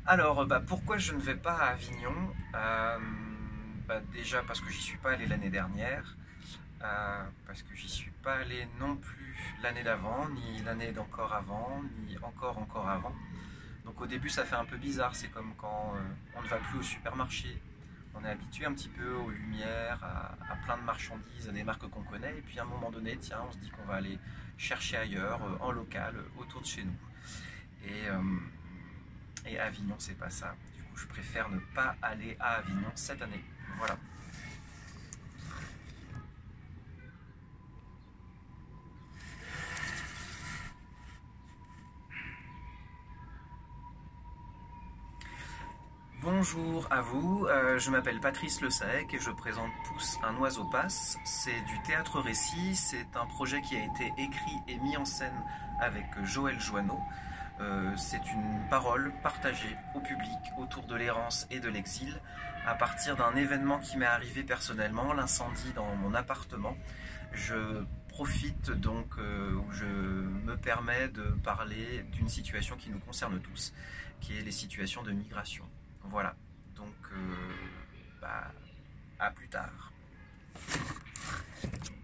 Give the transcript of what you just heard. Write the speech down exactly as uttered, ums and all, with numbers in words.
Alors, bah, pourquoi je ne vais pas à Avignon? Euh, bah, Déjà parce que j'y suis pas allé l'année dernière, euh, parce que j'y suis pas allé non plus l'année d'avant, ni l'année d'encore avant, ni encore encore avant. Donc au début ça fait un peu bizarre, c'est comme quand euh, on ne va plus au supermarché. On est habitué un petit peu aux lumières, à, à plein de marchandises, à des marques qu'on connaît, et puis à un moment donné, tiens, on se dit qu'on va aller chercher ailleurs, euh, en local, euh, autour de chez nous. Et, euh, et Avignon, c'est pas ça. Du coup, je préfère ne pas aller à Avignon cette année. Voilà. Bonjour à vous, euh, je m'appelle Patrice Le Sec et je présente Pousse un oiseau passe. C'est du théâtre-récit, c'est un projet qui a été écrit et mis en scène avec Joël Joanneau. Euh, c'est une parole partagée au public autour de l'errance et de l'exil à partir d'un événement qui m'est arrivé personnellement, l'incendie dans mon appartement. Je profite donc, euh, ou je me permets de parler d'une situation qui nous concerne tous, qui est les situations de migration. Voilà, donc euh, bah, à plus tard.